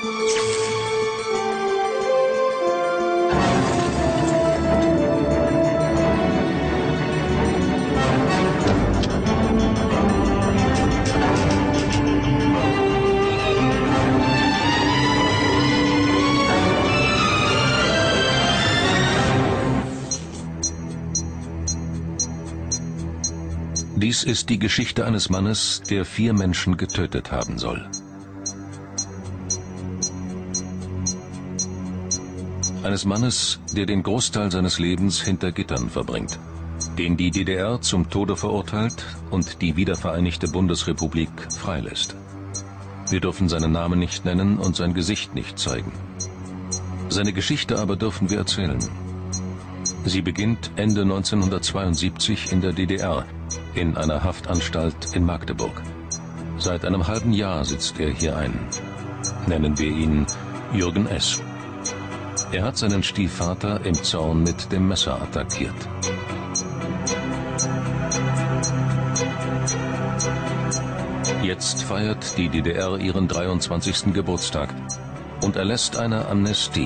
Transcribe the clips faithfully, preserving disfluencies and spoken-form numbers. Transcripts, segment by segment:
Dies ist die Geschichte eines Mannes, der vier Menschen getötet haben soll. Eines Mannes, der den Großteil seines Lebens hinter Gittern verbringt, den die D D R zum Tode verurteilt und die wiedervereinigte Bundesrepublik freilässt. Wir dürfen seinen Namen nicht nennen und sein Gesicht nicht zeigen. Seine Geschichte aber dürfen wir erzählen. Sie beginnt Ende neunzehnhundertzweiundsiebzig in der D D R, in einer Haftanstalt in Magdeburg. Seit einem halben Jahr sitzt er hier ein. Nennen wir ihn Jürgen S. Er hat seinen Stiefvater im Zorn mit dem Messer attackiert. Jetzt feiert die D D R ihren dreiundzwanzigsten Geburtstag und erlässt eine Amnestie.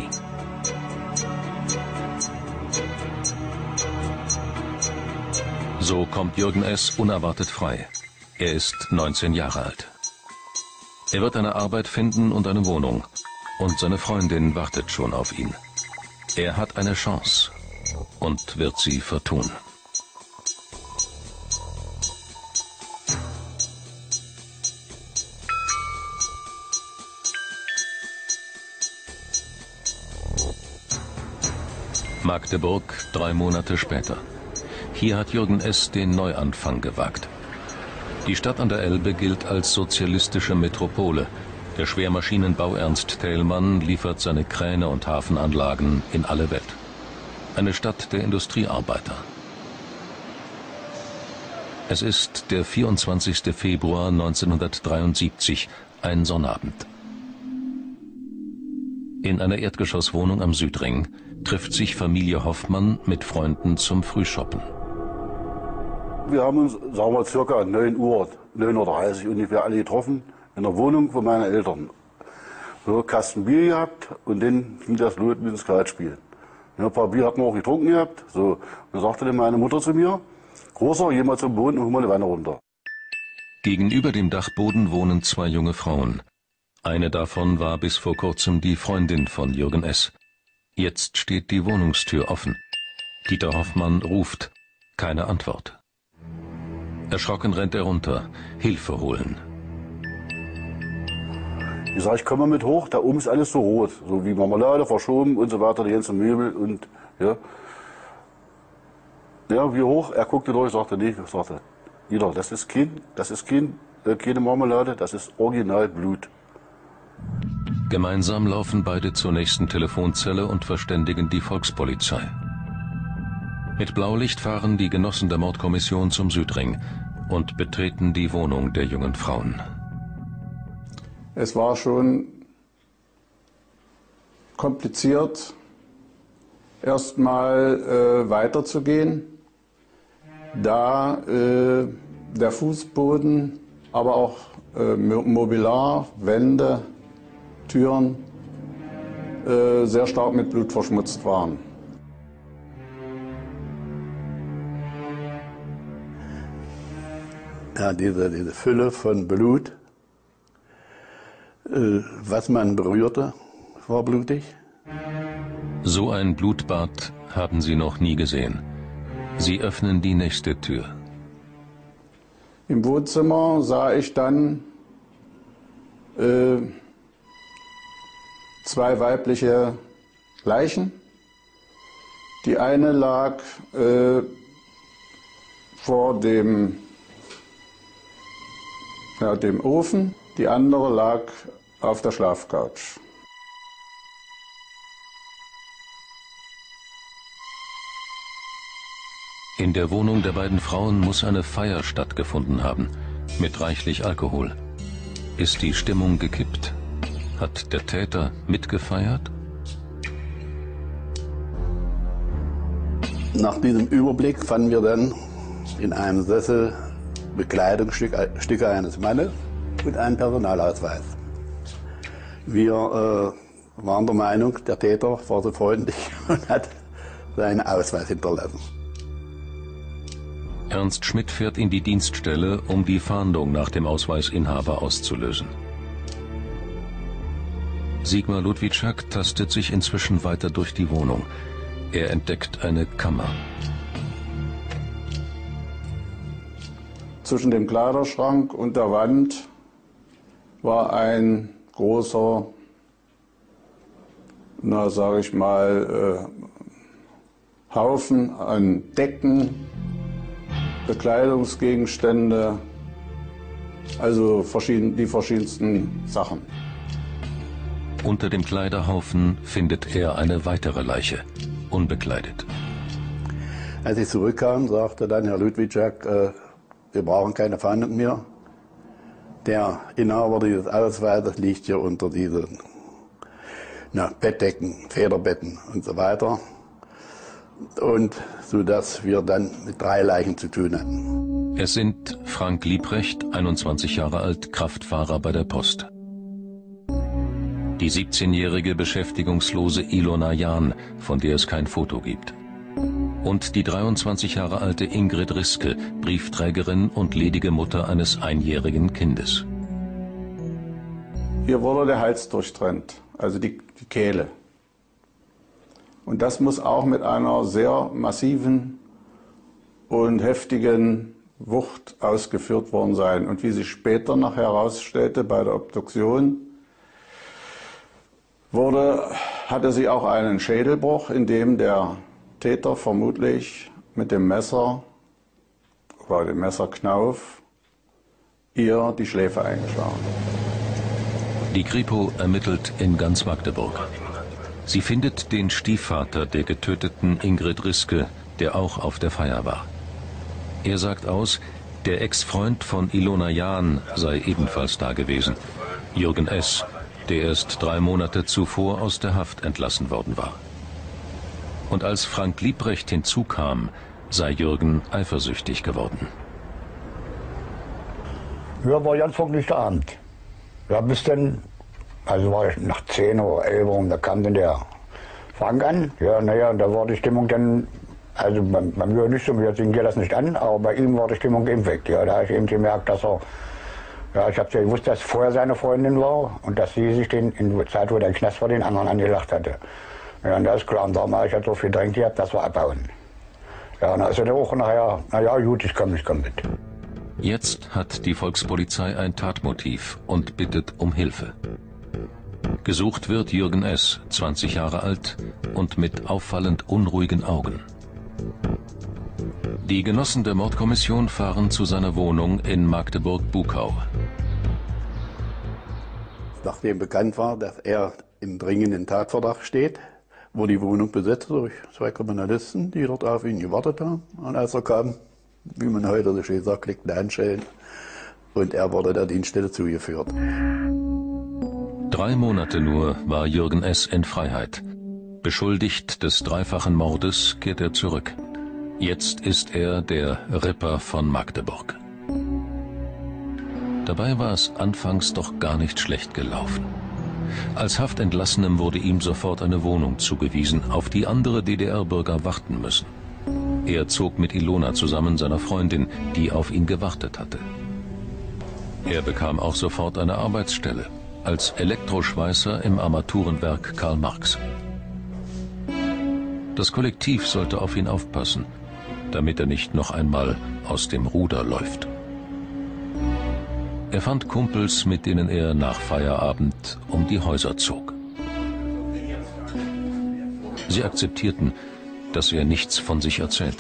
So kommt Jürgen S. unerwartet frei. Er ist neunzehn Jahre alt. Er wird eine Arbeit finden und eine Wohnung. Und seine Freundin wartet schon auf ihn. Er hat eine Chance und wird sie vertun. Magdeburg, drei Monate später. Hier hat Jürgen S. den Neuanfang gewagt. Die Stadt an der Elbe gilt als sozialistische Metropole. Der Schwermaschinenbau Ernst Thälmann liefert seine Kräne und Hafenanlagen in alle Welt. Eine Stadt der Industriearbeiter. Es ist der vierundzwanzigste Februar neunzehnhundertdreiundsiebzig, ein Sonnabend. In einer Erdgeschosswohnung am Südring trifft sich Familie Hoffmann mit Freunden zum Frühshoppen. Wir haben uns, sagen wir, circa neun Uhr, neun Uhr dreißig ungefähr alle getroffen in der Wohnung von meinen Eltern. So einen Kasten Bier gehabt und dann ging das los mit dem Skatspiel. Ja, ein paar Bier hatten wir auch getrunken gehabt. So. Dann sagte dann meine Mutter zu mir, Großer, geh mal zum Boden und hol mal eine Wanne runter. Gegenüber dem Dachboden wohnen zwei junge Frauen. Eine davon war bis vor kurzem die Freundin von Jürgen S. Jetzt steht die Wohnungstür offen. Dieter Hoffmann ruft, keine Antwort. Erschrocken rennt er runter, Hilfe holen. Ich sage, ich komme mal mit hoch, da oben ist alles so rot, so wie Marmelade, verschoben und so weiter, die ganzen Möbel und ja. Ja, wie hoch? Er guckte durch, sagte, nee, ich sagte, Dieter, das ist kein, das ist kein, äh, keine Marmelade, das ist original Blut. Gemeinsam laufen beide zur nächsten Telefonzelle und verständigen die Volkspolizei. Mit Blaulicht fahren die Genossen der Mordkommission zum Südring und betreten die Wohnung der jungen Frauen. Es war schon kompliziert, erstmal äh, weiterzugehen, da äh, der Fußboden, aber auch äh, Mobiliar, Wände, Türen äh, sehr stark mit Blut verschmutzt waren. Ja, diese, diese Fülle von Blut, äh, was man berührte, war blutig. So ein Blutbad haben sie noch nie gesehen. Sie öffnen die nächste Tür. Im Wohnzimmer sah ich dann äh, zwei weibliche Leichen. Die eine lag äh, vor dem, ja, dem Ofen, die andere lag auf der Schlafcouch. In der Wohnung der beiden Frauen muss eine Feier stattgefunden haben, mit reichlich Alkohol. Ist die Stimmung gekippt? Hat der Täter mitgefeiert? Nach diesem Überblick fanden wir dann in einem Sessel Bekleidungsstücke eines Mannes und einen Personalausweis. Wir äh, waren der Meinung, der Täter war so freundlich und hat seinen Ausweis hinterlassen. Ernst Schmidt fährt in die Dienststelle, um die Fahndung nach dem Ausweisinhaber auszulösen. Sigmar Ludwitschak tastet sich inzwischen weiter durch die Wohnung. Er entdeckt eine Kammer. Zwischen dem Kleiderschrank und der Wand war ein großer, na sage ich mal, äh, Haufen an Decken, Bekleidungsgegenstände, also verschieden, die verschiedensten Sachen. Unter dem Kleiderhaufen findet er eine weitere Leiche, unbekleidet. Als ich zurückkam, sagte dann Herr Ludwitschak, äh, wir brauchen keine Fahndung mehr. Der Inhaber dieses Ausweises liegt hier unter diesen na, Bettdecken, Federbetten und so weiter. Und so dass wir dann mit drei Leichen zu tun hatten. Es sind Frank Liebrecht, einundzwanzig Jahre alt, Kraftfahrer bei der Post. Die siebzehnjährige beschäftigungslose Ilona Jahn, von der es kein Foto gibt. Und die dreiundzwanzig Jahre alte Ingrid Riske, Briefträgerin und ledige Mutter eines einjährigen Kindes. Hier wurde der Hals durchtrennt, also die, die Kehle. Und das muss auch mit einer sehr massiven und heftigen Wucht ausgeführt worden sein. Und wie sich später noch herausstellte bei der Obduktion, wurde, hatte sie auch einen Schädelbruch, in dem der Täter vermutlich mit dem Messer oder dem Messerknauf ihr die Schläfe eingeschlagen. Die Kripo ermittelt in ganz Magdeburg. Sie findet den Stiefvater der getöteten Ingrid Riske, der auch auf der Feier war. Er sagt aus, der Ex-Freund von Ilona Jahn sei ebenfalls da gewesen. Jürgen S., der erst drei Monate zuvor aus der Haft entlassen worden war. Und als Frank Liebrecht hinzukam, sei Jürgen eifersüchtig geworden. Ja, war ganz wirklich der Abend. Ja, bis dann, also war ich nach zehn oder elf Uhr, da kam dann der Frank an. Ja, naja, da war die Stimmung dann, also bei, bei mir nicht so, wir ging das nicht an, aber bei ihm war die Stimmung eben weg. Ja, da habe ich eben gemerkt, dass er, ja, ich habe ja gewusst, dass vorher seine Freundin war und dass sie sich den, in der Zeit, wo der Knast war, den anderen angelacht hatte. Ja, und das ist klar, und darum habe ich halt so viel Drängt gehabt, dass wir abbauen. Ja, und da ist er auch nachher, naja, gut, ich komme, ich komme mit. Jetzt hat die Volkspolizei ein Tatmotiv und bittet um Hilfe. Gesucht wird Jürgen S., zwanzig Jahre alt und mit auffallend unruhigen Augen. Die Genossen der Mordkommission fahren zu seiner Wohnung in Magdeburg-Buckau. Nachdem bekannt war, dass er im dringenden Tatverdacht steht, wurde die Wohnung besetzt durch zwei Kriminalisten, die dort auf ihn gewartet haben. Und als er kam, wie man heute so schön sagt, klickten Handschellen und er wurde der Dienststelle zugeführt. Drei Monate nur war Jürgen S. in Freiheit. Beschuldigt des dreifachen Mordes kehrt er zurück. Jetzt ist er der Ripper von Magdeburg. Dabei war es anfangs doch gar nicht schlecht gelaufen. Als Haftentlassenem wurde ihm sofort eine Wohnung zugewiesen, auf die andere D D R-Bürger warten müssen. Er zog mit Ilona zusammen, seiner Freundin, die auf ihn gewartet hatte. Er bekam auch sofort eine Arbeitsstelle als Elektroschweißer im Armaturenwerk Karl Marx. Das Kollektiv sollte auf ihn aufpassen, damit er nicht noch einmal aus dem Ruder läuft. Er fand Kumpels, mit denen er nach Feierabend um die Häuser zog. Sie akzeptierten, dass er nichts von sich erzählte.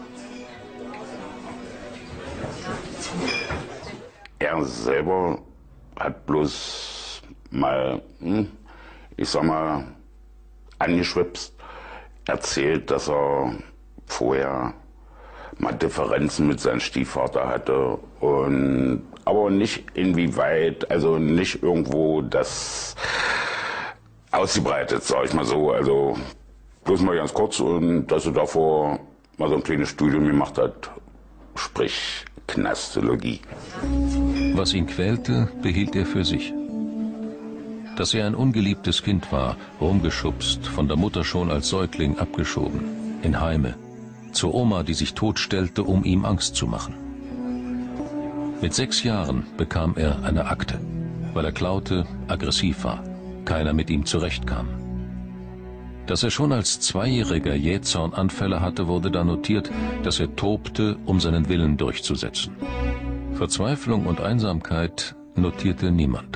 Er selber hat bloß mal, ich sag mal, angeschwipst, erzählt, dass er vorher mal Differenzen mit seinem Stiefvater hatte und aber nicht inwieweit, also nicht irgendwo das ausgebreitet, sag ich mal so. Also bloß mal ganz kurz, und dass er davor mal so ein kleines Studium gemacht hat, sprich Knastologie. Was ihn quälte, behielt er für sich. Dass er ein ungeliebtes Kind war, rumgeschubst, von der Mutter schon als Säugling abgeschoben, in Heime, zur Oma, die sich totstellte, um ihm Angst zu machen. Mit sechs Jahren bekam er eine Akte, weil er klaute, aggressiv war, keiner mit ihm zurechtkam. Dass er schon als Zweijähriger Jähzornanfälle hatte, wurde dann notiert, dass er tobte, um seinen Willen durchzusetzen. Verzweiflung und Einsamkeit notierte niemand.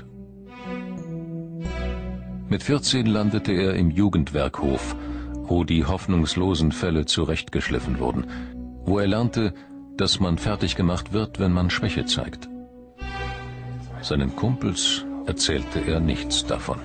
Mit vierzehn landete er im Jugendwerkhof, wo die hoffnungslosen Fälle zurechtgeschliffen wurden, wo er lernte, dass man fertig gemacht wird, wenn man Schwäche zeigt. Seinen Kumpels erzählte er nichts davon.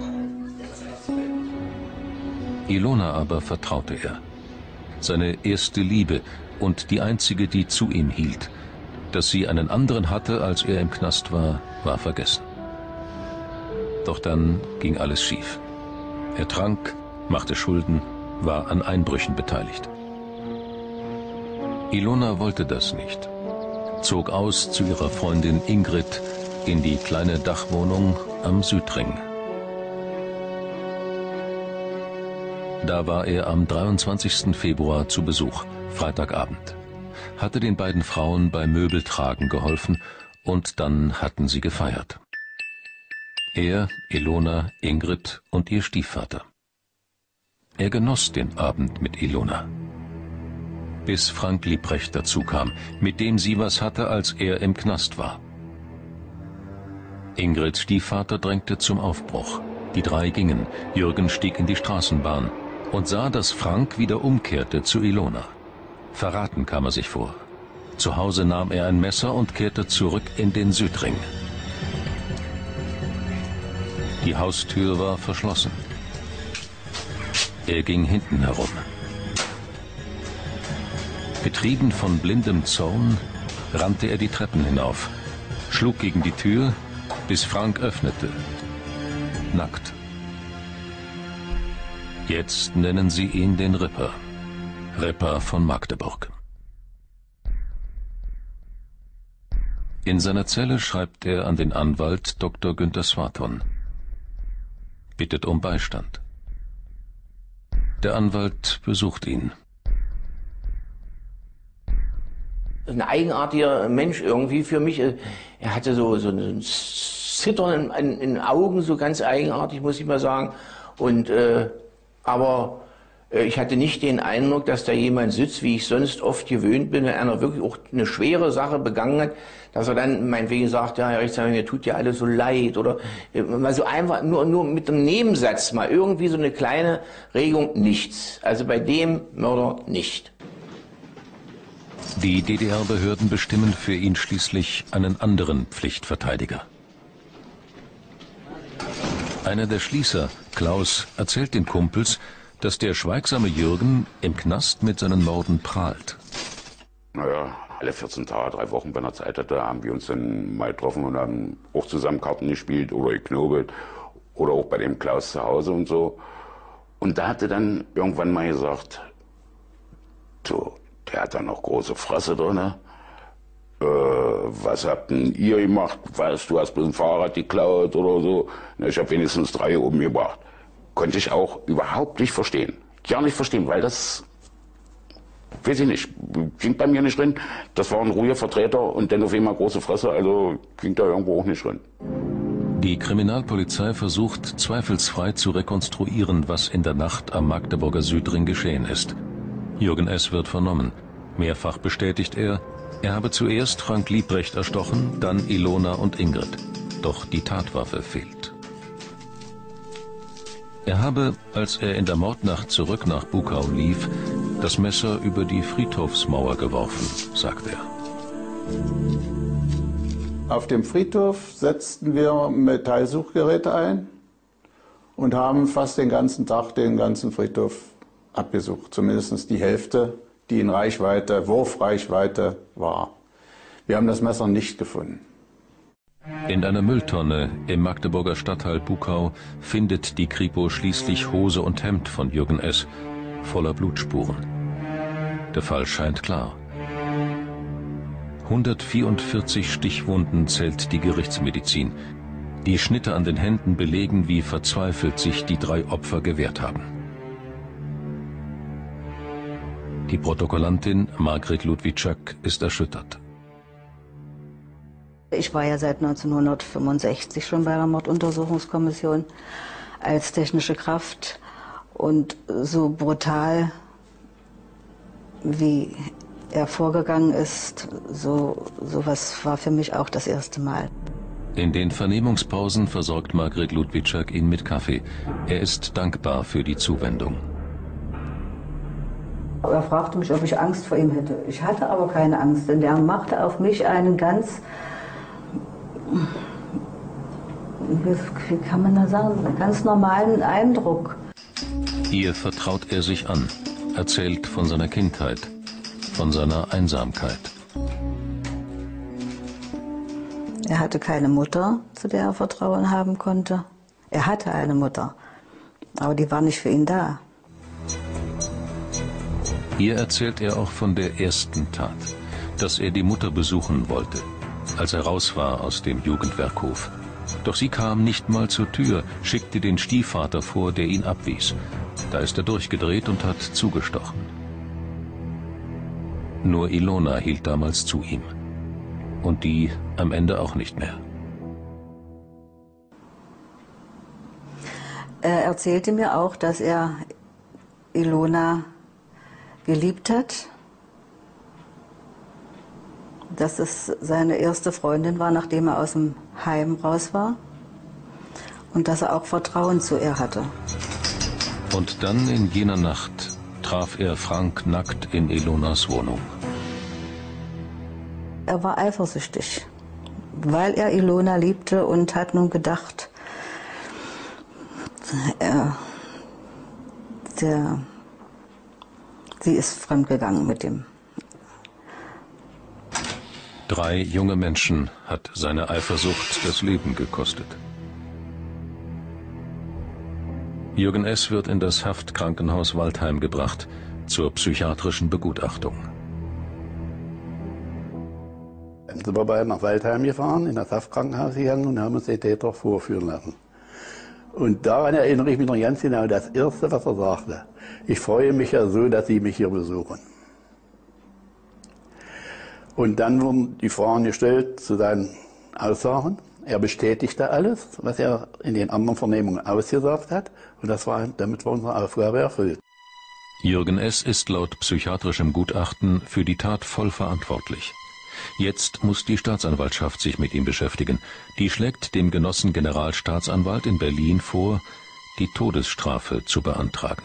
Ilona aber vertraute er. Seine erste Liebe und die einzige, die zu ihm hielt. Dass sie einen anderen hatte, als er im Knast war, war vergessen. Doch dann ging alles schief. Er trank, machte Schulden, war an Einbrüchen beteiligt. Ilona wollte das nicht, zog aus zu ihrer Freundin Ingrid in die kleine Dachwohnung am Südring. Da war er am dreiundzwanzigsten Februar zu Besuch, Freitagabend, hatte den beiden Frauen beim Möbeltragen geholfen und dann hatten sie gefeiert. Er, Ilona, Ingrid und ihr Stiefvater. Er genoss den Abend mit Ilona. Bis Frank Liebrecht dazu kam, mit dem sie was hatte, als er im Knast war. Ingrids Stiefvater drängte zum Aufbruch. Die drei gingen, Jürgen stieg in die Straßenbahn und sah, dass Frank wieder umkehrte zu Ilona. Verraten kam er sich vor. Zu Hause nahm er ein Messer und kehrte zurück in den Südring. Die Haustür war verschlossen. Er ging hinten herum. Getrieben von blindem Zorn rannte er die Treppen hinauf, schlug gegen die Tür, bis Frank öffnete. Nackt. Jetzt nennen sie ihn den Ripper. Ripper von Magdeburg. In seiner Zelle schreibt er an den Anwalt Doktor Günther Swaton. Bittet um Beistand. Der Anwalt besucht ihn. Ein eigenartiger Mensch irgendwie für mich. Er hatte so, so ein Zittern in, in den Augen, so ganz eigenartig, muss ich mal sagen. Und, äh, aber äh, ich hatte nicht den Eindruck, dass da jemand sitzt, wie ich sonst oft gewöhnt bin, wenn einer wirklich auch eine schwere Sache begangen hat, dass er dann meinetwegen sagt, ja, Herr Rechtsanwalt, mir tut ja alles so leid. Oder äh, mal so einfach, nur, nur mit einem Nebensatz, mal irgendwie so eine kleine Regung, nichts. Also bei dem Mörder nicht. Die D D R-Behörden bestimmen für ihn schließlich einen anderen Pflichtverteidiger. Einer der Schließer, Klaus, erzählt den Kumpels, dass der schweigsame Jürgen im Knast mit seinen Morden prahlt. Naja, alle vierzehn Tage, drei Wochen, wenn er Zeit hatte, haben wir uns dann mal getroffen und haben auch zusammen Karten gespielt oder geknobelt oder auch bei dem Klaus zu Hause und so. Und da hatte dann irgendwann mal gesagt, so, der hat da noch große Fresse drin, ne? Äh, was habt denn ihr gemacht? Weißt du, hast bloß ein Fahrrad geklaut oder so? Na, ich habe wenigstens drei umgebracht. Konnte ich auch überhaupt nicht verstehen. Gar nicht verstehen, weil das, weiß ich nicht, ging bei mir nicht drin. Das war ein ruhiger Vertreter und dann auf einmal große Fresse, also ging da irgendwo auch nicht drin. Die Kriminalpolizei versucht zweifelsfrei zu rekonstruieren, was in der Nacht am Magdeburger Südring geschehen ist. Jürgen S. wird vernommen. Mehrfach bestätigt er, er habe zuerst Frank Liebrecht erstochen, dann Ilona und Ingrid. Doch die Tatwaffe fehlt. Er habe, als er in der Mordnacht zurück nach Bukau lief, das Messer über die Friedhofsmauer geworfen, sagt er. Auf dem Friedhof setzten wir Metallsuchgeräte ein und haben fast den ganzen Tag den ganzen Friedhof abgesucht. Zumindest die Hälfte, die in Reichweite, Wurfreichweite war. Wir haben das Messer nicht gefunden. In einer Mülltonne im Magdeburger Stadtteil Bukau findet die Kripo schließlich Hose und Hemd von Jürgen S. voller Blutspuren. Der Fall scheint klar. hundertvierundvierzig Stichwunden zählt die Gerichtsmedizin. Die Schnitte an den Händen belegen, wie verzweifelt sich die drei Opfer gewehrt haben. Die Protokollantin Margret Ludwitschak ist erschüttert. Ich war ja seit neunzehnhundertfünfundsechzig schon bei der Morduntersuchungskommission als technische Kraft. Und so brutal, wie er vorgegangen ist, so sowas war für mich auch das erste Mal. In den Vernehmungspausen versorgt Margret Ludwitschak ihn mit Kaffee. Er ist dankbar für die Zuwendung. Er fragte mich, ob ich Angst vor ihm hätte. Ich hatte aber keine Angst, denn er machte auf mich einen ganz, wie kann man da sagen, einen ganz normalen Eindruck. Ihr vertraut er sich an, erzählt von seiner Kindheit, von seiner Einsamkeit. Er hatte keine Mutter, zu der er Vertrauen haben konnte. Er hatte eine Mutter, aber die war nicht für ihn da. Hier erzählt er auch von der ersten Tat, dass er die Mutter besuchen wollte, als er raus war aus dem Jugendwerkhof. Doch sie kam nicht mal zur Tür, schickte den Stiefvater vor, der ihn abwies. Da ist er durchgedreht und hat zugestochen. Nur Ilona hielt damals zu ihm. Und die am Ende auch nicht mehr. Er erzählte mir auch, dass er Ilona geliebt hat, dass es seine erste Freundin war, nachdem er aus dem Heim raus war, und dass er auch Vertrauen zu ihr hatte. Und dann in jener Nacht traf er Frank nackt in Ilonas Wohnung. Er war eifersüchtig, weil er Ilona liebte und hat nun gedacht, er, der, sie ist fremdgegangen mit ihm. Drei junge Menschen hat seine Eifersucht das Leben gekostet. Jürgen S. wird in das Haftkrankenhaus Waldheim gebracht, zur psychiatrischen Begutachtung. Dann sind wir beide nach Waldheim gefahren, in das Haftkrankenhaus gegangen und haben uns den Täter vorführen lassen. Und daran erinnere ich mich noch ganz genau, das Erste, was er sagte: Ich freue mich ja so, dass Sie mich hier besuchen. Und dann wurden die Fragen gestellt zu seinen Aussagen. Er bestätigte alles, was er in den anderen Vernehmungen ausgesagt hat. Und das war, damit war unsere Aufgabe erfüllt. Jürgen S. ist laut psychiatrischem Gutachten für die Tat voll verantwortlich. Jetzt muss die Staatsanwaltschaft sich mit ihm beschäftigen. Die schlägt dem Genossen Generalstaatsanwalt in Berlin vor, die Todesstrafe zu beantragen.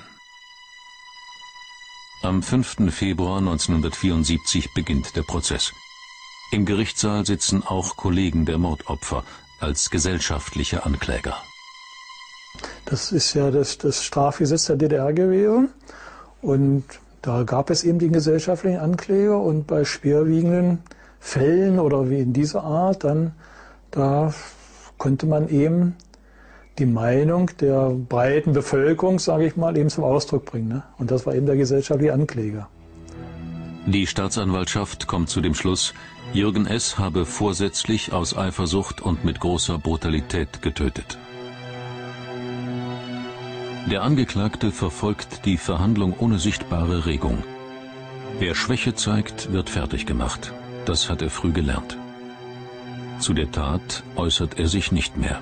Am fünften Februar neunzehnhundertvierundsiebzig beginnt der Prozess. Im Gerichtssaal sitzen auch Kollegen der Mordopfer als gesellschaftliche Ankläger. Das ist ja das, das Strafgesetz der D D R gewesen. Und da gab es eben den gesellschaftlichen Ankläger. Und bei schwerwiegenden Fällen oder wie in dieser Art, dann da konnte man eben die Meinung der breiten Bevölkerung, sage ich mal, eben zum Ausdruck bringen. Ne? Und das war eben der gesellschaftliche Ankläger. Die Staatsanwaltschaft kommt zu dem Schluss, Jürgen S. habe vorsätzlich aus Eifersucht und mit großer Brutalität getötet. Der Angeklagte verfolgt die Verhandlung ohne sichtbare Regung. Wer Schwäche zeigt, wird fertig gemacht. Das hat er früh gelernt. Zu der Tat äußert er sich nicht mehr.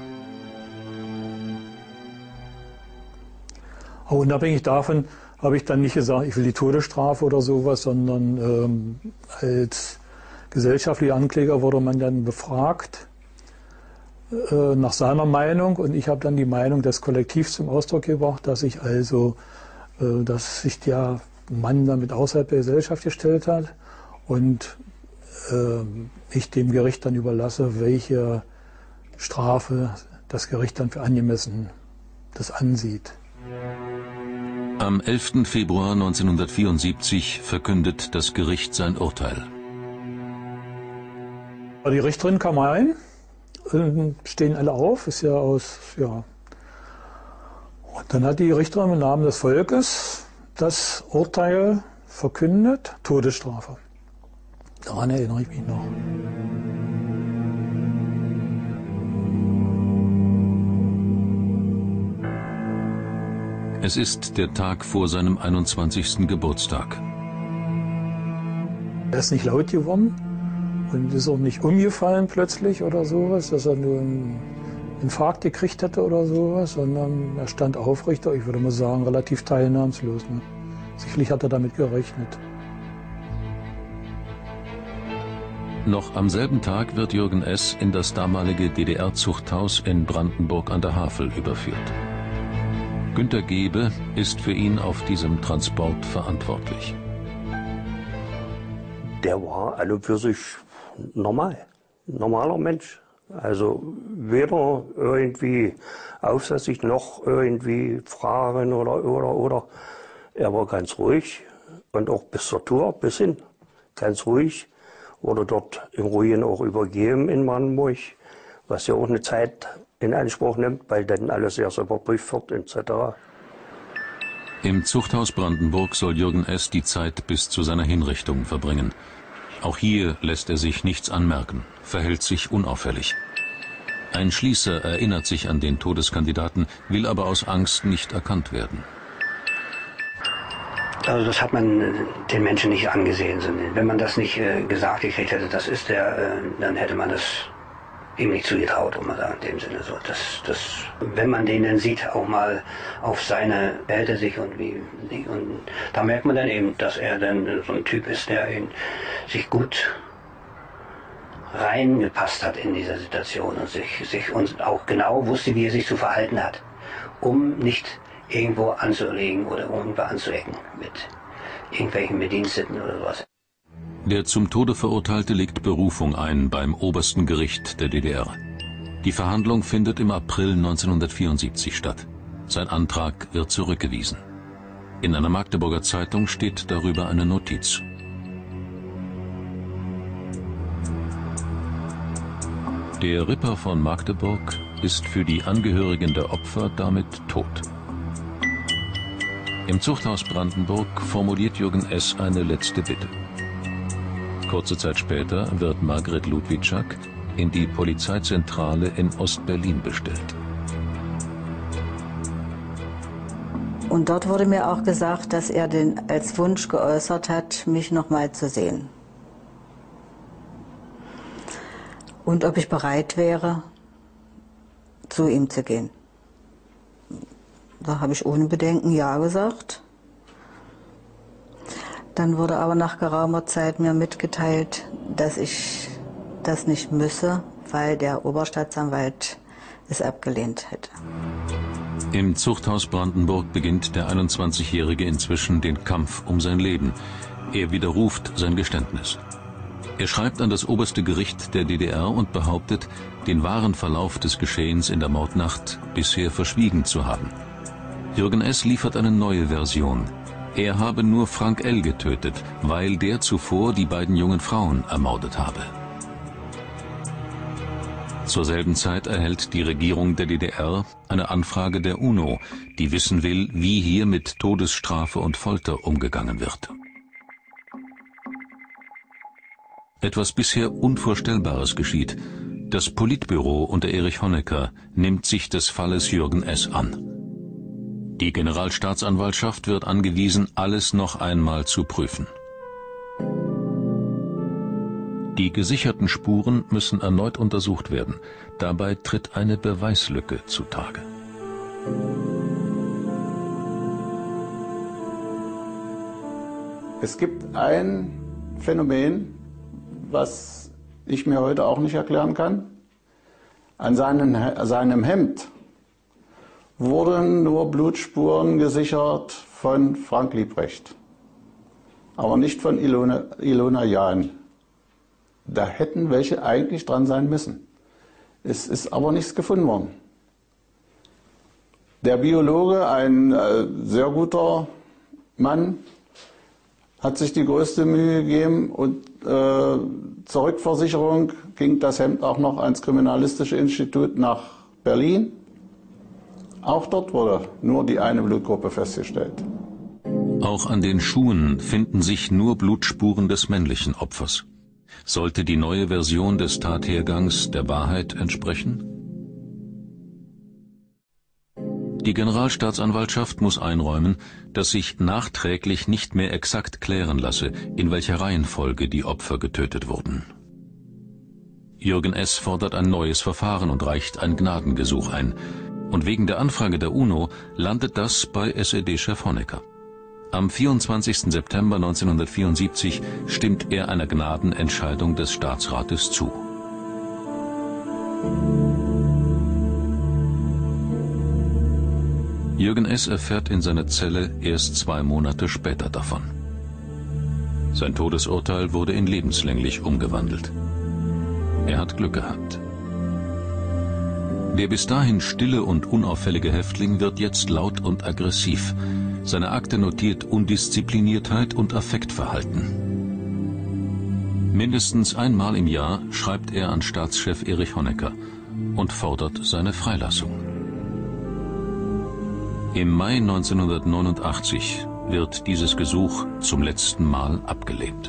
Aber unabhängig davon habe ich dann nicht gesagt, ich will die Todesstrafe oder sowas, sondern ähm, als gesellschaftlicher Ankläger wurde man dann befragt äh, nach seiner Meinung, und ich habe dann die Meinung des Kollektivs zum Ausdruck gebracht, dass ich also, äh, dass sich der Mann damit außerhalb der Gesellschaft gestellt hat und äh, ich dem Gericht dann überlasse, welche Strafe das Gericht dann für angemessen das ansieht. Am elften Februar neunzehnhundertvierundsiebzig verkündet das Gericht sein Urteil. Die Richterin kam rein, stehen alle auf, ist ja aus, ja. Und dann hat die Richterin im Namen des Volkes das Urteil verkündet, Todesstrafe. Daran erinnere ich mich noch. Es ist der Tag vor seinem einundzwanzigsten Geburtstag. Er ist nicht laut geworden und ist auch nicht umgefallen plötzlich oder sowas, dass er nur einen Infarkt gekriegt hätte oder sowas, sondern er stand aufrecht, ich würde mal sagen, relativ teilnahmslos. Ne? Sicherlich hat er damit gerechnet. Noch am selben Tag wird Jürgen S. in das damalige D D R-Zuchthaus in Brandenburg an der Havel überführt. Günter Gebe ist für ihn auf diesem Transport verantwortlich. Der war an und für sich normal, normaler Mensch. Also weder irgendwie aufsässig noch irgendwie fragen oder, oder, oder. Er war ganz ruhig und auch bis zur Tour, bis hin, ganz ruhig. Wurde dort in Ruinen auch übergeben in Brandenburg, was ja auch eine Zeit in Anspruch nimmt, weil dann alles erst überprüft wird et cetera. Im Zuchthaus Brandenburg soll Jürgen S. die Zeit bis zu seiner Hinrichtung verbringen. Auch hier lässt er sich nichts anmerken, verhält sich unauffällig. Ein Schließer erinnert sich an den Todeskandidaten, will aber aus Angst nicht erkannt werden. Also das hat man den Menschen nicht angesehen. Wenn man das nicht äh, gesagt gekriegt hätte, das ist der, äh, dann hätte man das ihm nicht zugetraut, um mal sagen, in dem Sinne so. Das, das, wenn man den dann sieht, auch mal auf seine Welt sich und wie, und da merkt man dann eben, dass er dann so ein Typ ist, der ihn, sich gut reingepasst hat in dieser Situation und sich, sich und auch genau wusste, wie er sich zu verhalten hat, um nicht irgendwo anzulegen oder irgendwo anzuecken mit irgendwelchen Bediensteten oder sowas. Der zum Tode Verurteilte legt Berufung ein beim obersten Gericht der D D R. Die Verhandlung findet im April neunzehnhundertvierundsiebzig statt. Sein Antrag wird zurückgewiesen. In einer Magdeburger Zeitung steht darüber eine Notiz. Der Ripper von Magdeburg ist für die Angehörigen der Opfer damit tot. Im Zuchthaus Brandenburg formuliert Jürgen S. eine letzte Bitte. Kurze Zeit später wird Margret Ludwitschak in die Polizeizentrale in Ost-Berlin bestellt. Und dort wurde mir auch gesagt, dass er den als Wunsch geäußert hat, mich nochmal zu sehen. Und ob ich bereit wäre, zu ihm zu gehen. Da habe ich ohne Bedenken Ja gesagt. Dann wurde aber nach geraumer Zeit mir mitgeteilt, dass ich das nicht müsse, weil der Oberstaatsanwalt es abgelehnt hätte. Im Zuchthaus Brandenburg beginnt der einundzwanzigjährige inzwischen den Kampf um sein Leben. Er widerruft sein Geständnis. Er schreibt an das oberste Gericht der D D R und behauptet, den wahren Verlauf des Geschehens in der Mordnacht bisher verschwiegen zu haben. Jürgen S. liefert eine neue Version. Er habe nur Frank L. getötet, weil der zuvor die beiden jungen Frauen ermordet habe. Zur selben Zeit erhält die Regierung der D D R eine Anfrage der UNO, die wissen will, wie hier mit Todesstrafe und Folter umgegangen wird. Etwas bisher Unvorstellbares geschieht. Das Politbüro unter Erich Honecker nimmt sich des Falles Jürgen S. an. Die Generalstaatsanwaltschaft wird angewiesen, alles noch einmal zu prüfen. Die gesicherten Spuren müssen erneut untersucht werden. Dabei tritt eine Beweislücke zutage. Es gibt ein Phänomen, was ich mir heute auch nicht erklären kann. An seinen, seinem Hemd wurden nur Blutspuren gesichert von Frank Liebrecht, aber nicht von Ilona, Ilona Jahn. Da hätten welche eigentlich dran sein müssen. Es ist aber nichts gefunden worden. Der Biologe, ein äh, sehr guter Mann, hat sich die größte Mühe gegeben und äh, zur Rückversicherung ging das Hemd auch noch ans Kriminalistische Institut nach Berlin. Auch dort wurde nur die eine Blutgruppe festgestellt. Auch an den Schuhen finden sich nur Blutspuren des männlichen Opfers. Sollte die neue Version des Tathergangs der Wahrheit entsprechen? Die Generalstaatsanwaltschaft muss einräumen, dass sich nachträglich nicht mehr exakt klären lasse, in welcher Reihenfolge die Opfer getötet wurden. Jürgen S. fordert ein neues Verfahren und reicht ein Gnadengesuch ein. Und wegen der Anfrage der UNO landet das bei S E D-Chef Honecker. Am vierundzwanzigsten September neunzehnhundertvierundsiebzig stimmt er einer Gnadenentscheidung des Staatsrates zu. Jürgen S. erfährt in seiner Zelle erst zwei Monate später davon. Sein Todesurteil wurde in lebenslänglich umgewandelt. Er hat Glück gehabt. Der bis dahin stille und unauffällige Häftling wird jetzt laut und aggressiv. Seine Akte notiert Undiszipliniertheit und Affektverhalten. Mindestens einmal im Jahr schreibt er an Staatschef Erich Honecker und fordert seine Freilassung. Im Mai neunzehnhundertneunundachtzig wird dieses Gesuch zum letzten Mal abgelehnt.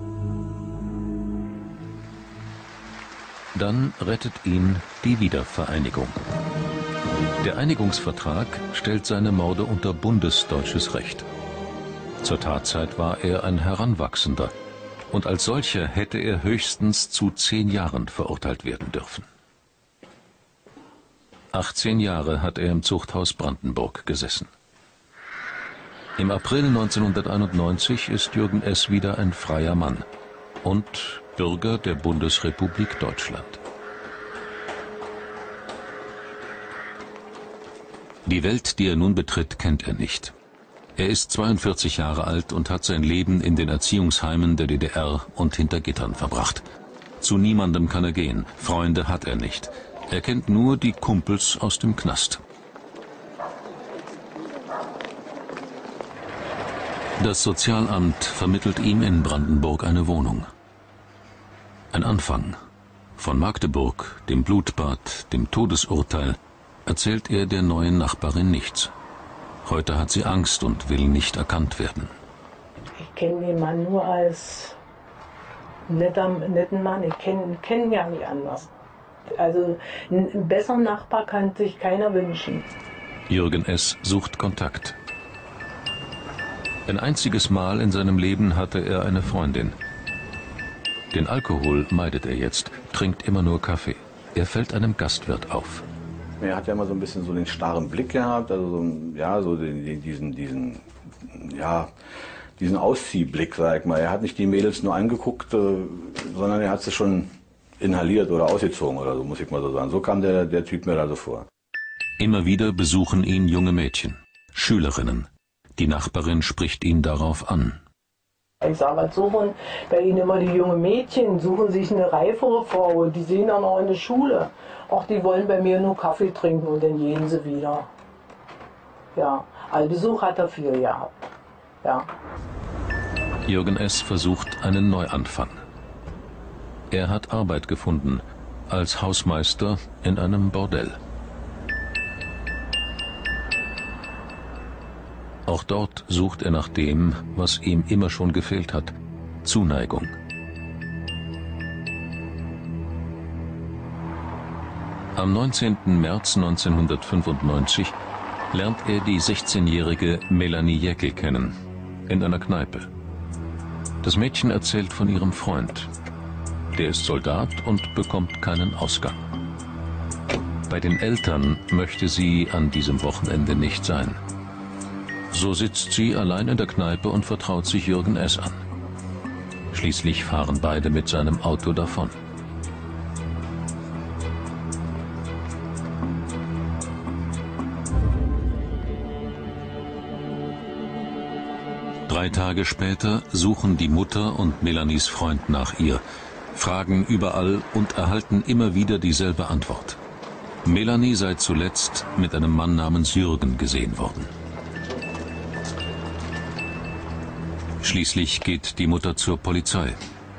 Dann rettet ihn die Wiedervereinigung. Der Einigungsvertrag stellt seine Morde unter bundesdeutsches Recht. Zur Tatzeit war er ein Heranwachsender und als solcher hätte er höchstens zu zehn Jahren verurteilt werden dürfen. achtzehn Jahre hat er im Zuchthaus Brandenburg gesessen. Im April neunzehnhunderteinundneunzig ist Jürgen S. wieder ein freier Mann und Bürger der Bundesrepublik Deutschland. Die Welt, die er nun betritt, kennt er nicht. Er ist zweiundvierzig Jahre alt und hat sein Leben in den Erziehungsheimen der D D R und hinter Gittern verbracht. Zu niemandem kann er gehen, Freunde hat er nicht. Er kennt nur die Kumpels aus dem Knast. Das Sozialamt vermittelt ihm in Brandenburg eine Wohnung. Ein Anfang. Von Magdeburg, dem Blutbad, dem Todesurteil, erzählt er der neuen Nachbarin nichts. Heute hat sie Angst und will nicht erkannt werden. Ich kenne den Mann nur als netter, netten Mann. Ich kenne kenn ihn ja nicht anders. Also einen besseren Nachbar kann sich keiner wünschen. Jürgen S. sucht Kontakt. Ein einziges Mal in seinem Leben hatte er eine Freundin. Den Alkohol meidet er jetzt, trinkt immer nur Kaffee. Er fällt einem Gastwirt auf. Er hat ja immer so ein bisschen so den starren Blick gehabt, also so, ja, so den, diesen, diesen, ja, diesen Ausziehblick, sag ich mal. Er hat nicht die Mädels nur angeguckt, äh, sondern er hat sie schon inhaliert oder ausgezogen oder so, muss ich mal so sagen. So kam der, der Typ mir da so vor. Immer wieder besuchen ihn junge Mädchen, Schülerinnen. Die Nachbarin spricht ihn darauf an. Ich sage, was suchen bei Ihnen immer die jungen Mädchen, suchen sich eine reifere Frau, die sehen dann auch in der Schule. Ach, die wollen bei mir nur Kaffee trinken und dann gehen sie wieder. Ja, also Besuch hat er viel gehabt. Ja. Jürgen S. versucht einen Neuanfang. Er hat Arbeit gefunden, als Hausmeister in einem Bordell. Auch dort sucht er nach dem, was ihm immer schon gefehlt hat: Zuneigung. Am neunzehnten März neunzehnhundertfünfundneunzig lernt er die sechzehnjährige Melanie Jäckel kennen, in einer Kneipe. Das Mädchen erzählt von ihrem Freund. Der ist Soldat und bekommt keinen Ausgang. Bei den Eltern möchte sie an diesem Wochenende nicht sein. So sitzt sie allein in der Kneipe und vertraut sich Jürgen S. an. Schließlich fahren beide mit seinem Auto davon. Drei Tage später suchen die Mutter und Melanies Freund nach ihr, fragen überall und erhalten immer wieder dieselbe Antwort. Melanie sei zuletzt mit einem Mann namens Jürgen gesehen worden. Schließlich geht die Mutter zur Polizei.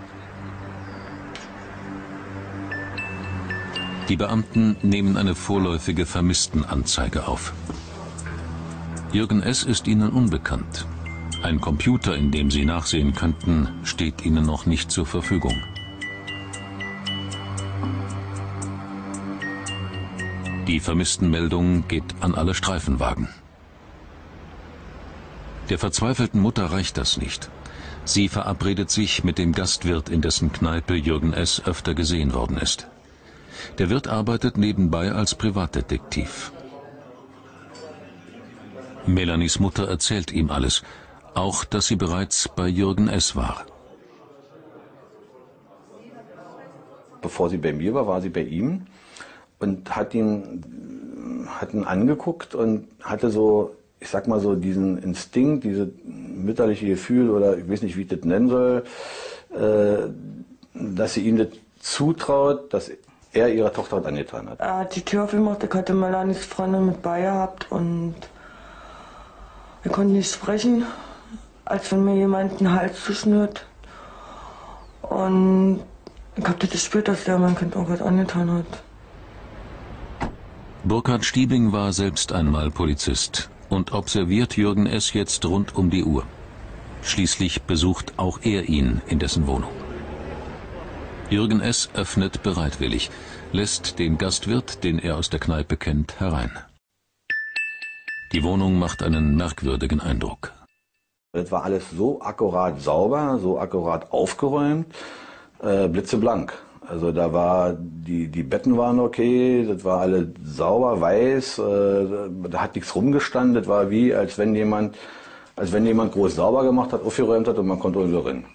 Die Beamten nehmen eine vorläufige Vermisstenanzeige auf. Jürgen S. ist ihnen unbekannt. Ein Computer, in dem sie nachsehen könnten, steht ihnen noch nicht zur Verfügung. Die Vermisstenmeldung geht an alle Streifenwagen. Der verzweifelten Mutter reicht das nicht. Sie verabredet sich mit dem Gastwirt, in dessen Kneipe Jürgen S. öfter gesehen worden ist. Der Wirt arbeitet nebenbei als Privatdetektiv. Melanies Mutter erzählt ihm alles, auch dass sie bereits bei Jürgen S. war. Bevor sie bei mir war, war sie bei ihm und hat ihn, hat ihn angeguckt und hatte so, ich sag mal so, diesen Instinkt, dieses mütterliche Gefühl, oder ich weiß nicht, wie ich das nennen soll, äh, dass sie ihm das zutraut, dass er ihrer Tochter was angetan hat. Er hat die Tür aufgemacht, ich hatte Melanies Freundin mit bei gehabt und wir konnten nicht sprechen, als wenn mir jemand den Hals zuschnürt. Und ich habe das gespürt, dass der mein Kind irgendwas angetan hat. Burkhard Stiebing war selbst einmal Polizist und observiert Jürgen S. jetzt rund um die Uhr. Schließlich besucht auch er ihn in dessen Wohnung. Jürgen S. öffnet bereitwillig, lässt den Gastwirt, den er aus der Kneipe kennt, herein. Die Wohnung macht einen merkwürdigen Eindruck. Das war alles so akkurat sauber, so akkurat aufgeräumt, äh, blitzeblank. Also da war, die, die Betten waren okay, das war alles sauber, weiß, äh, da hat nichts rumgestanden, das war wie, als wenn jemand, als wenn jemand groß sauber gemacht hat, aufgeräumt hat und man konnte irgendwo rein.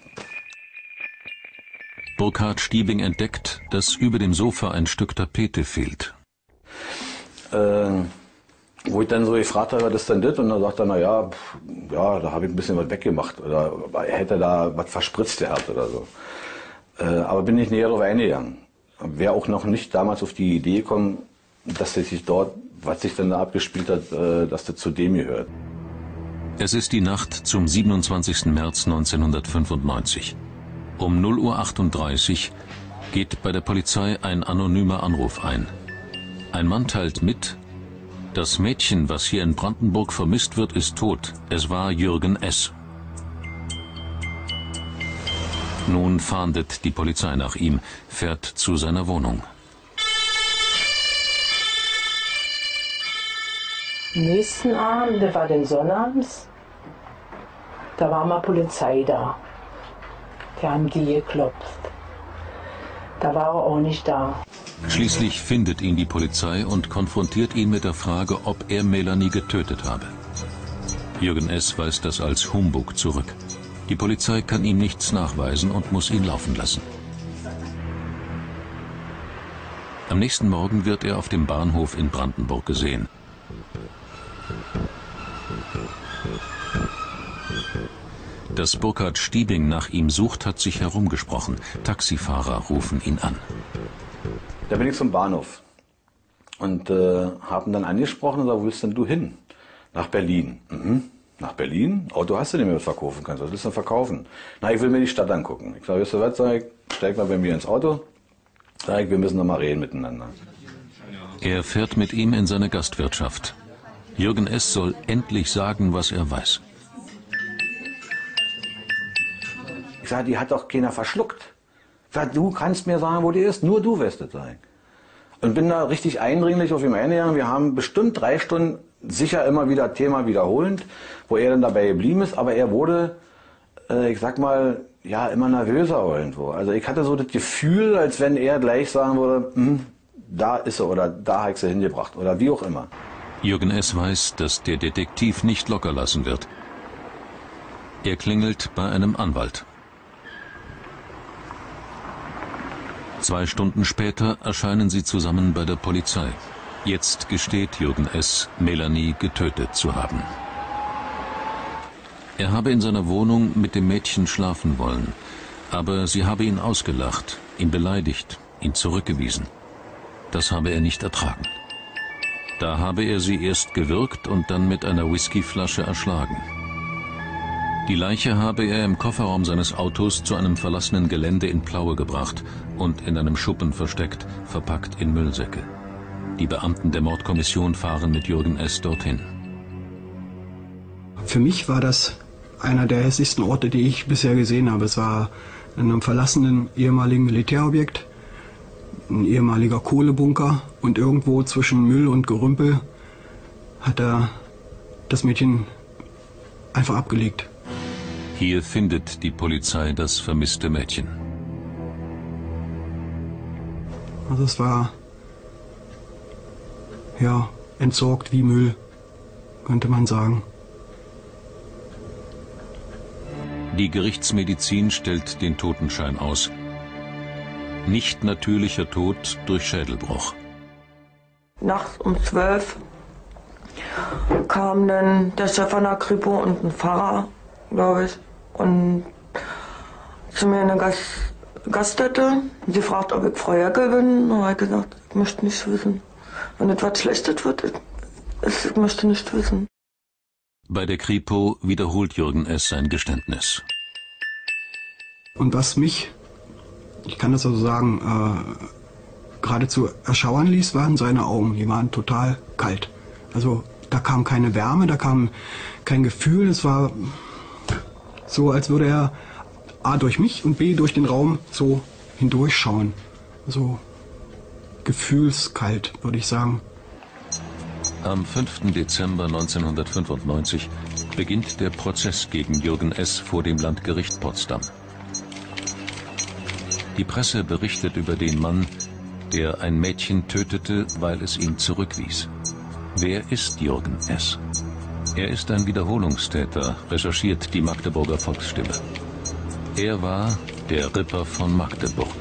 Burkhard Stiebing entdeckt, dass über dem Sofa ein Stück Tapete fehlt. Äh, wo ich dann so gefragt habe, was ist denn das? Und dann sagt er, na ja, pff, ja, da habe ich ein bisschen was weggemacht oder er hätte da was verspritzt gehabt oder so. Äh, aber bin ich näher darauf eingegangen. Wäre auch noch nicht damals auf die Idee gekommen, dass das sich dort, was sich dann da abgespielt hat, äh, dass das zu dem gehört. Es ist die Nacht zum siebenundzwanzigsten März neunzehnhundertfünfundneunzig. Um null Uhr achtunddreißig geht bei der Polizei ein anonymer Anruf ein. Ein Mann teilt mit: Das Mädchen, was hier in Brandenburg vermisst wird, ist tot. Es war Jürgen S. Nun fahndet die Polizei nach ihm, fährt zu seiner Wohnung. Am nächsten Abend, der war den Sonnabends, da war mal Polizei da. Die haben die geklopft. Da war er auch nicht da. Schließlich findet ihn die Polizei und konfrontiert ihn mit der Frage, ob er Melanie getötet habe. Jürgen S. weist das als Humbug zurück. Die Polizei kann ihm nichts nachweisen und muss ihn laufen lassen. Am nächsten Morgen wird er auf dem Bahnhof in Brandenburg gesehen. Dass Burkhard Stiebing nach ihm sucht, hat sich herumgesprochen. Taxifahrer rufen ihn an. Da bin ich zum Bahnhof und äh, haben dann angesprochen und gesagt, wo willst denn du hin? Nach Berlin. Mhm. Nach Berlin? Auto hast du nicht mehr, was verkaufen kannst. Was willst du denn verkaufen? Na, ich will mir die Stadt angucken. Ich sage, weißt du was, sag ich, steig mal bei mir ins Auto. Sag ich, wir müssen noch mal reden miteinander. Er fährt mit ihm in seine Gastwirtschaft. Jürgen S. soll endlich sagen, was er weiß. Ich sage, die hat doch keiner verschluckt. Ich sage, du kannst mir sagen, wo die ist, nur du wirst es sein. Und bin da richtig eindringlich auf ihn eingegangen. Wir haben bestimmt drei Stunden sicher immer wieder Thema wiederholend, wo er dann dabei geblieben ist, aber er wurde, äh, ich sag mal, ja, immer nervöser irgendwo. Also ich hatte so das Gefühl, als wenn er gleich sagen würde, hm, da ist er oder da habe ich sie hingebracht oder wie auch immer. Jürgen S. weiß, dass der Detektiv nicht locker lassen wird. Er klingelt bei einem Anwalt. Zwei Stunden später erscheinen sie zusammen bei der Polizei. Jetzt gesteht Jürgen S., Melanie getötet zu haben. Er habe in seiner Wohnung mit dem Mädchen schlafen wollen, aber sie habe ihn ausgelacht, ihn beleidigt, ihn zurückgewiesen. Das habe er nicht ertragen. Da habe er sie erst gewürgt und dann mit einer Whiskyflasche erschlagen. Die Leiche habe er im Kofferraum seines Autos zu einem verlassenen Gelände in Plaue gebracht und in einem Schuppen versteckt, verpackt in Müllsäcke. Die Beamten der Mordkommission fahren mit Jürgen S. dorthin. Für mich war das einer der hässlichsten Orte, die ich bisher gesehen habe. Es war in einem verlassenen ehemaligen Militärobjekt. ein ehemaliger Kohlebunker und irgendwo zwischen Müll und Gerümpel hat er das Mädchen einfach abgelegt. Hier findet die Polizei das vermisste Mädchen. Also es war ja entsorgt wie Müll, könnte man sagen. Die Gerichtsmedizin stellt den Totenschein aus. Nicht natürlicher Tod durch Schädelbruch. Nachts um zwölf kam dann der Chef von der Kripo und ein Pfarrer, glaube ich, und zu mir in eine Gast Gaststätte. Sie fragt, ob ich Frau Jäckel bin. Und ich gesagt, ich möchte nicht wissen. Wenn etwas Schlechtes wird, ich, ich möchte nicht wissen. Bei der Kripo wiederholt Jürgen S. sein Geständnis. Und was mich, ich kann das also sagen, äh, geradezu erschauern ließ, waren seine Augen. Die waren total kalt. Also da kam keine Wärme, da kam kein Gefühl. Es war so, als würde er A durch mich und B durch den Raum so hindurchschauen. So gefühlskalt, würde ich sagen. Am fünften Dezember neunzehnhundertfünfundneunzig beginnt der Prozess gegen Jürgen S. vor dem Landgericht Potsdam. Die Presse berichtet über den Mann, der ein Mädchen tötete, weil es ihn zurückwies. Wer ist Jürgen S.? Er ist ein Wiederholungstäter, recherchiert die Magdeburger Volksstimme. Er war der Ripper von Magdeburg.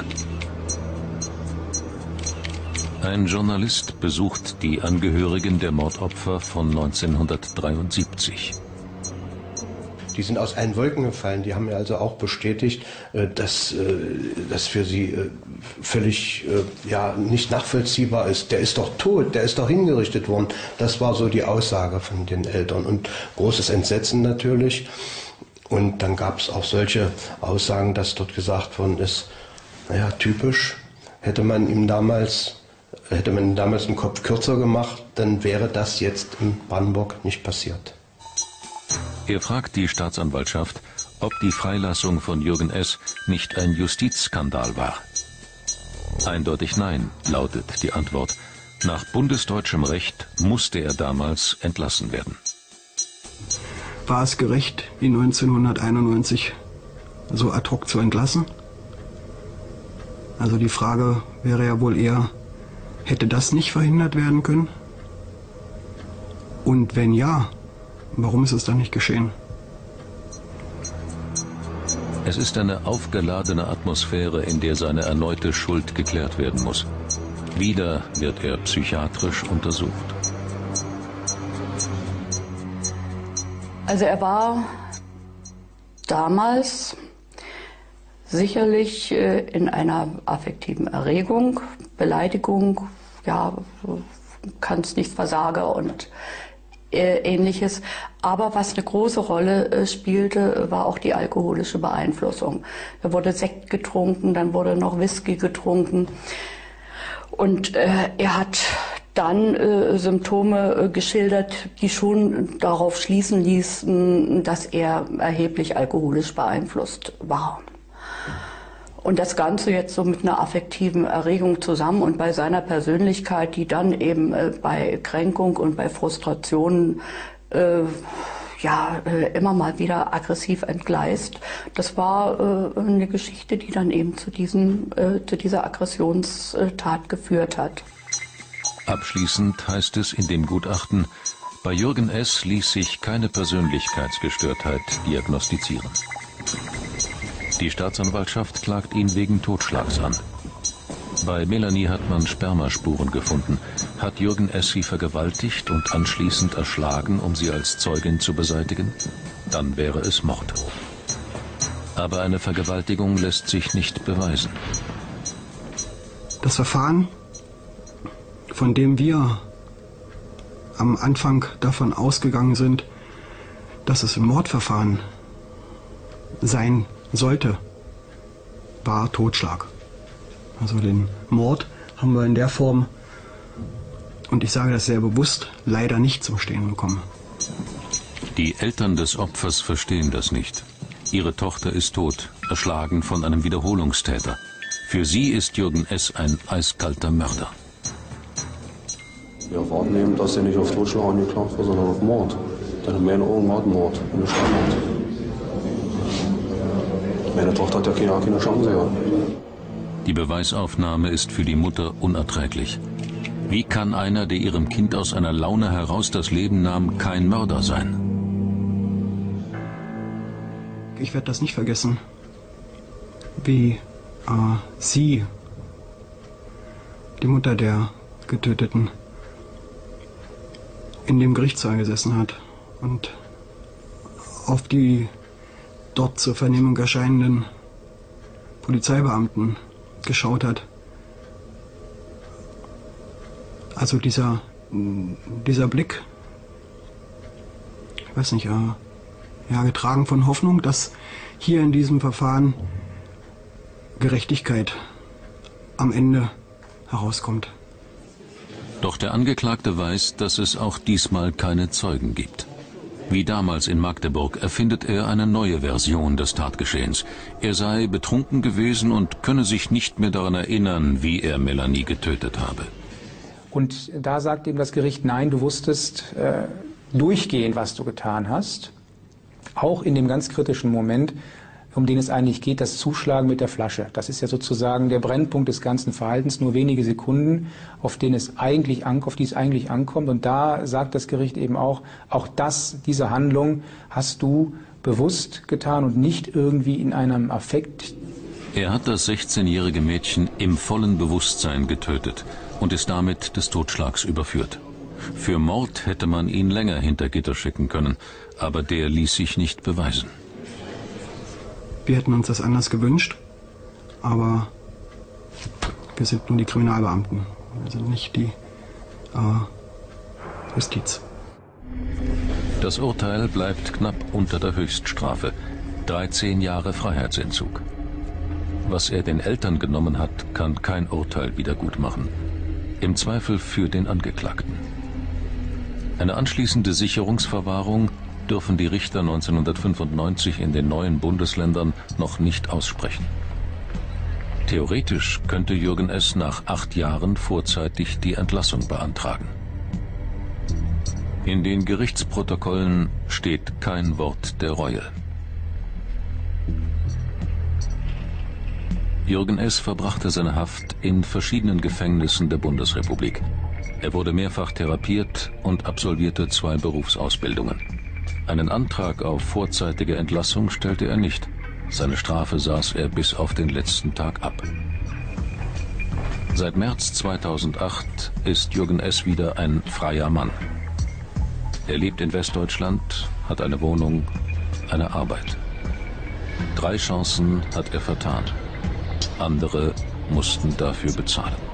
Ein Journalist besucht die Angehörigen der Mordopfer von neunzehnhundertdreiundsiebzig. Die sind aus allen Wolken gefallen. Die haben mir also auch bestätigt, dass das für sie völlig ja, nicht nachvollziehbar ist. Der ist doch tot, der ist doch hingerichtet worden. Das war so die Aussage von den Eltern. Und großes Entsetzen natürlich. Und dann gab es auch solche Aussagen, dass dort gesagt worden ist, naja, typisch, hätte man ihm damals, hätte man ihm damals den Kopf kürzer gemacht, dann wäre das jetzt in Brandenburg nicht passiert. Er fragt die Staatsanwaltschaft, ob die Freilassung von Jürgen S. nicht ein Justizskandal war. Eindeutig nein, lautet die Antwort. Nach bundesdeutschem Recht musste er damals entlassen werden. War es gerecht, ihn neunzehnhunderteinundneunzig so ad hoc zu entlassen? Also die Frage wäre ja wohl eher, hätte das nicht verhindert werden können? Und wenn ja, warum ist es dann nicht geschehen? Es ist eine aufgeladene Atmosphäre, in der seine erneute Schuld geklärt werden muss. Wieder wird er psychiatrisch untersucht. Also er war damals sicherlich in einer affektiven Erregung, Beleidigung, ja, kannst nicht Versager und Ähnliches. Aber was eine große Rolle spielte, war auch die alkoholische Beeinflussung. Da wurde Sekt getrunken, dann wurde noch Whisky getrunken. Und äh, er hat dann äh, Symptome äh, geschildert, die schon darauf schließen ließen, dass er erheblich alkoholisch beeinflusst war. Und das Ganze jetzt so mit einer affektiven Erregung zusammen und bei seiner Persönlichkeit, die dann eben äh, bei Kränkung und bei Frustrationen äh, ja äh, immer mal wieder aggressiv entgleist. Das war äh, eine Geschichte, die dann eben zu, diesem, äh, zu dieser Aggressionstat geführt hat. Abschließend heißt es in dem Gutachten, bei Jürgen S. ließ sich keine Persönlichkeitsgestörtheit diagnostizieren. Die Staatsanwaltschaft klagt ihn wegen Totschlags an. Bei Melanie hat man Spermaspuren gefunden. Hat Jürgen S. sie vergewaltigt und anschließend erschlagen, um sie als Zeugin zu beseitigen? Dann wäre es Mord. Aber eine Vergewaltigung lässt sich nicht beweisen. Das Verfahren, von dem wir am Anfang davon ausgegangen sind, dass es ein Mordverfahren sein sollte, war Totschlag. Also den Mord haben wir in der Form, und ich sage das sehr bewusst, leider nicht zum Stehen bekommen. Die Eltern des Opfers verstehen das nicht. Ihre Tochter ist tot, erschlagen von einem Wiederholungstäter. Für sie ist Jürgen S. ein eiskalter Mörder. Wir erwarten eben, dass er nicht auf Totschlag angeklagt wird, sondern auf Mord. Denn in meinen Augen war es Mord, eine Standard. Meine Tochter hat ja keine, keine Chance gehabt. Die Beweisaufnahme ist für die Mutter unerträglich. Wie kann einer, der ihrem Kind aus einer Laune heraus das Leben nahm, kein Mörder sein? Ich werde das nicht vergessen, wie äh, sie, die Mutter der Getöteten, in dem Gerichtssaal gesessen hat und auf die dort zur Vernehmung erscheinenden Polizeibeamten geschaut hat. Also dieser, dieser Blick, ich weiß nicht, ja, ja, getragen von Hoffnung, dass hier in diesem Verfahren Gerechtigkeit am Ende herauskommt. Doch der Angeklagte weiß, dass es auch diesmal keine Zeugen gibt. Wie damals in Magdeburg erfindet er eine neue Version des Tatgeschehens. Er sei betrunken gewesen und könne sich nicht mehr daran erinnern, wie er Melanie getötet habe. Und da sagt ihm das Gericht, nein, du wusstest äh, durchgehend, was du getan hast. Auch in dem ganz kritischen Moment, um den es eigentlich geht, das Zuschlagen mit der Flasche. Das ist ja sozusagen der Brennpunkt des ganzen Verhaltens, nur wenige Sekunden, auf den es eigentlich an, auf die es eigentlich ankommt. Und da sagt das Gericht eben auch, auch das, diese Handlung hast du bewusst getan und nicht irgendwie in einem Affekt. Er hat das sechzehnjährige Mädchen im vollen Bewusstsein getötet und ist damit des Totschlags überführt. Für Mord hätte man ihn länger hinter Gitter schicken können, aber der ließ sich nicht beweisen. Wir hätten uns das anders gewünscht, aber wir sind nun die Kriminalbeamten, wir sind nicht die äh, Justiz. Das Urteil bleibt knapp unter der Höchststrafe, dreizehn Jahre Freiheitsentzug. Was er den Eltern genommen hat, kann kein Urteil wiedergutmachen. Im Zweifel für den Angeklagten. Eine anschließende Sicherungsverwahrung dürfen die Richter neunzehnhundertfünfundneunzig in den neuen Bundesländern noch nicht aussprechen. Theoretisch könnte Jürgen S. nach acht Jahren vorzeitig die Entlassung beantragen. In den Gerichtsprotokollen steht kein Wort der Reue. Jürgen S. verbrachte seine Haft in verschiedenen Gefängnissen der Bundesrepublik. Er wurde mehrfach therapiert und absolvierte zwei Berufsausbildungen. Einen Antrag auf vorzeitige Entlassung stellte er nicht. Seine Strafe saß er bis auf den letzten Tag ab. Seit März zweitausendacht ist Jürgen S. wieder ein freier Mann. Er lebt in Westdeutschland, hat eine Wohnung, eine Arbeit. Drei Chancen hat er vertan. Andere mussten dafür bezahlen.